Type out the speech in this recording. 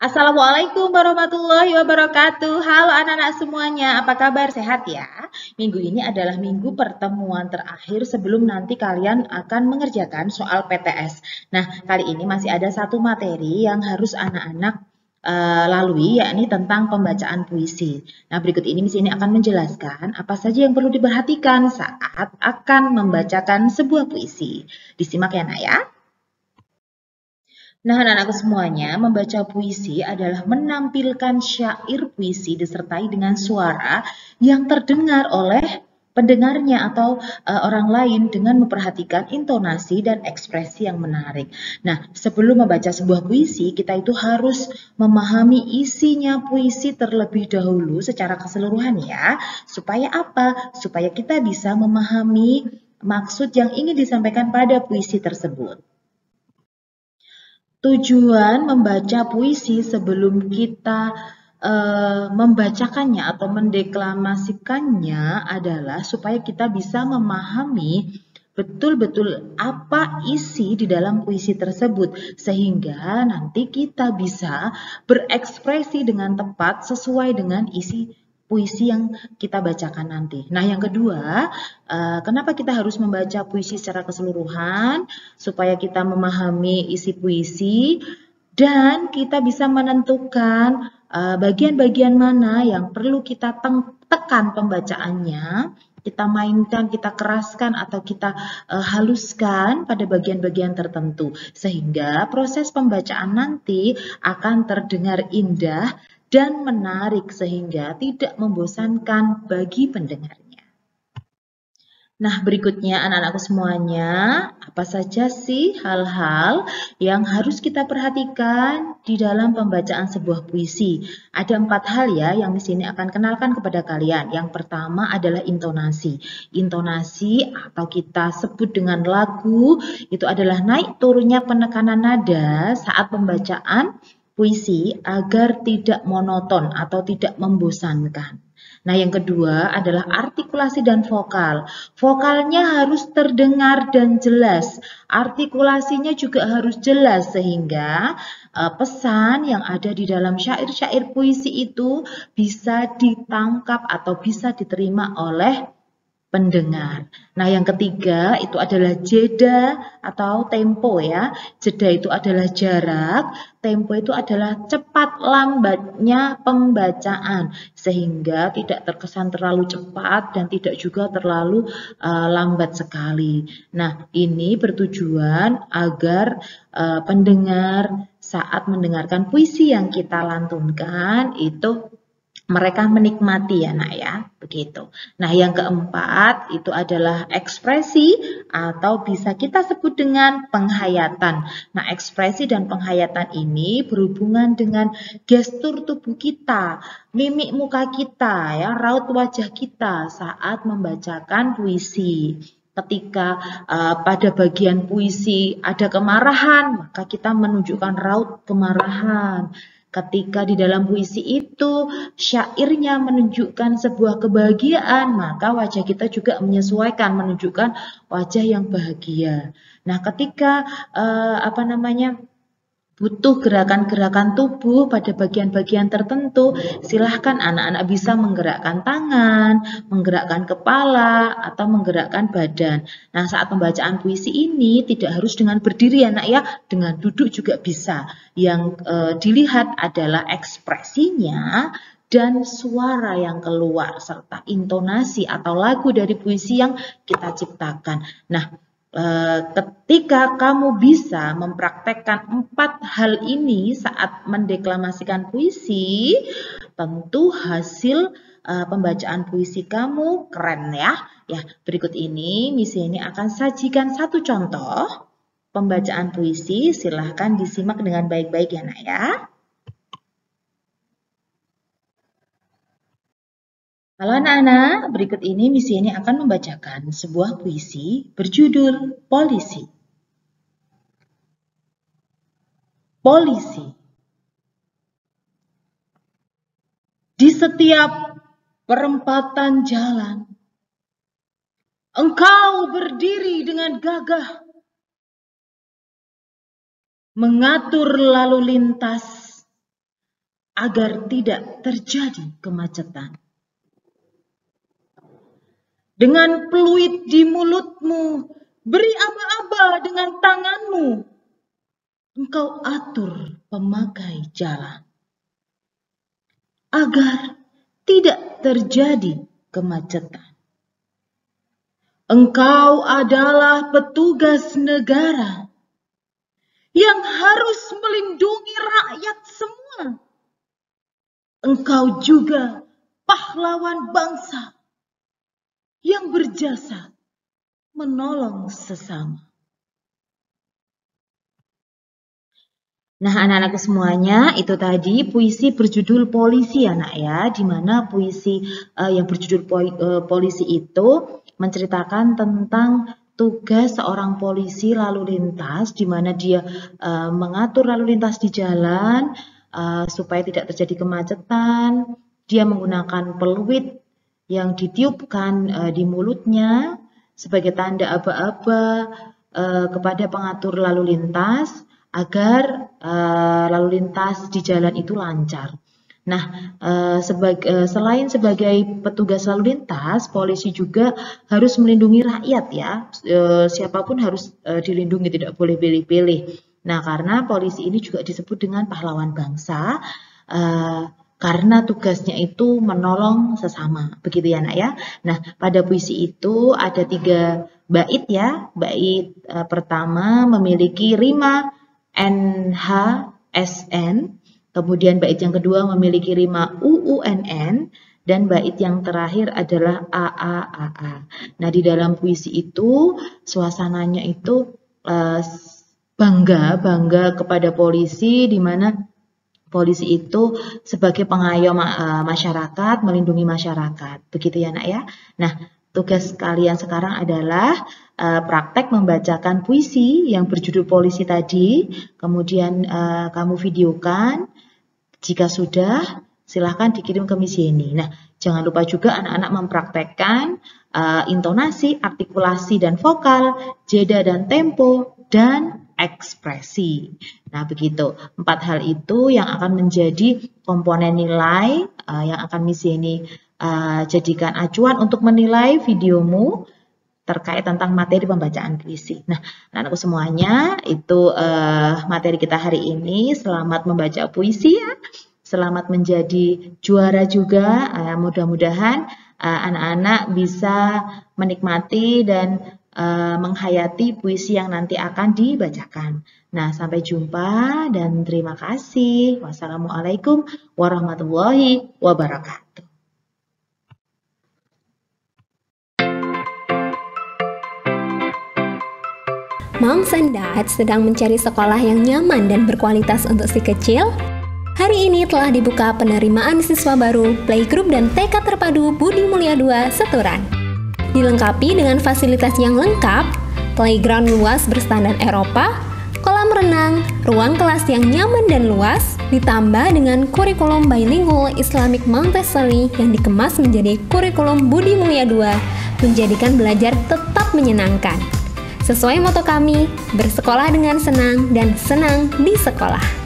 Assalamualaikum warahmatullahi wabarakatuh. Halo anak-anak semuanya, apa kabar? Sehat ya? Minggu ini adalah minggu pertemuan terakhir sebelum nanti kalian akan mengerjakan soal PTS. Nah, kali ini masih ada satu materi yang harus anak-anak lalui, yakni tentang pembacaan puisi. Nah, berikut ini Miss ini akan menjelaskan apa saja yang perlu diperhatikan saat akan membacakan sebuah puisi. Disimak ya, Nak ya. Nah, anak-anakku semuanya, membaca puisi adalah menampilkan syair puisi disertai dengan suara yang terdengar oleh pendengarnya atau orang lain dengan memperhatikan intonasi dan ekspresi yang menarik. Nah, sebelum membaca sebuah puisi, kita itu harus memahami isinya puisi terlebih dahulu secara keseluruhan ya. Supaya apa? Supaya kita bisa memahami maksud yang ingin disampaikan pada puisi tersebut. Tujuan membaca puisi sebelum kita membacakannya atau mendeklamasikannya adalah supaya kita bisa memahami betul-betul apa isi di dalam puisi tersebut sehingga nanti kita bisa berekspresi dengan tepat sesuai dengan isi puisi yang kita bacakan nanti. Nah, yang kedua, kenapa kita harus membaca puisi secara keseluruhan? Supaya kita memahami isi puisi dan kita bisa menentukan bagian-bagian mana yang perlu kita tekan pembacaannya, kita mainkan, kita keraskan, atau kita haluskan pada bagian-bagian tertentu. Sehingga proses pembacaan nanti akan terdengar indah dan menarik sehingga tidak membosankan bagi pendengarnya. Nah, berikutnya anak-anakku semuanya, apa saja sih hal-hal yang harus kita perhatikan di dalam pembacaan sebuah puisi? Ada 4 hal ya yang di sini akan kenalkan kepada kalian. Yang pertama adalah intonasi. Intonasi atau kita sebut dengan lagu itu adalah naik turunnya penekanan nada saat pembacaan puisi agar tidak monoton atau tidak membosankan. Nah, yang kedua adalah artikulasi dan vokal. Vokalnya harus terdengar dan jelas. Artikulasinya juga harus jelas sehingga pesan yang ada di dalam syair-syair puisi itu bisa ditangkap atau bisa diterima oleh pendengar. Nah, yang ketiga itu adalah jeda atau tempo ya. Jeda itu adalah jarak, tempo itu adalah cepat lambatnya pembacaan sehingga tidak terkesan terlalu cepat dan tidak juga terlalu lambat sekali. Nah, ini bertujuan agar pendengar saat mendengarkan puisi yang kita lantunkan itu mereka menikmati ya nak ya, begitu. Nah yang keempat itu adalah ekspresi atau bisa kita sebut dengan penghayatan. Nah ekspresi dan penghayatan ini berhubungan dengan gestur tubuh kita, mimik muka kita, ya, raut wajah kita saat membacakan puisi. Ketika pada bagian puisi ada kemarahan, maka kita menunjukkan raut kemarahan. Ketika di dalam puisi itu syairnya menunjukkan sebuah kebahagiaan, maka wajah kita juga menyesuaikan, menunjukkan wajah yang bahagia. Nah, ketika butuh gerakan-gerakan tubuh pada bagian-bagian tertentu, silahkan anak-anak bisa menggerakkan tangan, menggerakkan kepala, atau menggerakkan badan. Nah, saat pembacaan puisi ini tidak harus dengan berdiri ya nak ya, dengan duduk juga bisa. Yang dilihat adalah ekspresinya dan suara yang keluar, serta intonasi atau lagu dari puisi yang kita ciptakan. Nah, ketika kamu bisa mempraktekkan 4 hal ini saat mendeklamasikan puisi, tentu hasil pembacaan puisi kamu keren ya. Ya, berikut ini Miss ini akan sajikan satu contoh pembacaan puisi. Silahkan disimak dengan baik-baik ya nak ya. Halo anak-anak, berikut ini Miss ini akan membacakan sebuah puisi berjudul Polisi. Polisi. Di setiap perempatan jalan, engkau berdiri dengan gagah, mengatur lalu lintas agar tidak terjadi kemacetan. Dengan peluit di mulutmu, beri aba-aba dengan tanganmu. Engkau atur pemakai jalan agar tidak terjadi kemacetan. Engkau adalah petugas negara yang harus melindungi rakyat semua. Engkau juga pahlawan bangsa yang berjasa menolong sesama. Nah, anak-anakku semuanya, itu tadi puisi berjudul Polisi ya, Nak ya, di mana puisi yang berjudul Polisi itu menceritakan tentang tugas seorang polisi lalu lintas, di mana dia mengatur lalu lintas di jalan supaya tidak terjadi kemacetan. Dia menggunakan peluit yang ditiupkan di mulutnya sebagai tanda aba-aba kepada pengatur lalu lintas agar lalu lintas di jalan itu lancar. Nah, selain sebagai petugas lalu lintas, polisi juga harus melindungi rakyat ya. Siapapun harus dilindungi, tidak boleh pilih-pilih. Nah, karena polisi ini juga disebut dengan pahlawan bangsa, karena tugasnya itu menolong sesama, begitu ya Nak ya. Nah, pada puisi itu ada 3 bait ya. Bait pertama memiliki rima NHSN, kemudian bait yang kedua memiliki rima UUNN, dan bait yang terakhir adalah AAAA. Nah, di dalam puisi itu suasananya itu bangga kepada polisi, di mana polisi itu sebagai pengayom masyarakat, melindungi masyarakat. Begitu ya Nak ya. Nah, tugas kalian sekarang adalah praktek membacakan puisi yang berjudul Polisi tadi, kemudian kamu videokan. Jika sudah, silahkan dikirim ke Miss Yeni. Nah, jangan lupa juga anak-anak mempraktekkan intonasi, artikulasi dan vokal, jeda dan tempo, dan ekspresi. Nah, begitu. 4 hal itu yang akan menjadi komponen nilai yang akan Miss Yeni jadikan acuan untuk menilai videomu terkait tentang materi pembacaan puisi. Nah, anak-anakku semuanya, itu materi kita hari ini. Selamat membaca puisi ya. Selamat menjadi juara juga. Mudah-mudahan anak-anak bisa menikmati dan menghayati puisi yang nanti akan dibacakan. Nah, sampai jumpa dan terima kasih. Wassalamualaikum warahmatullahi wabarakatuh. Moms and Dad sedang mencari sekolah yang nyaman dan berkualitas untuk si kecil? Hari ini telah dibuka penerimaan siswa baru Playgroup dan TK Terpadu Budi Mulia II Seturan. Dilengkapi dengan fasilitas yang lengkap, playground luas berstandar Eropa, kolam renang, ruang kelas yang nyaman dan luas, ditambah dengan kurikulum bilingual Islamic Montessori yang dikemas menjadi kurikulum Budi Mulia II, menjadikan belajar tetap menyenangkan. Sesuai moto kami, bersekolah dengan senang dan senang di sekolah.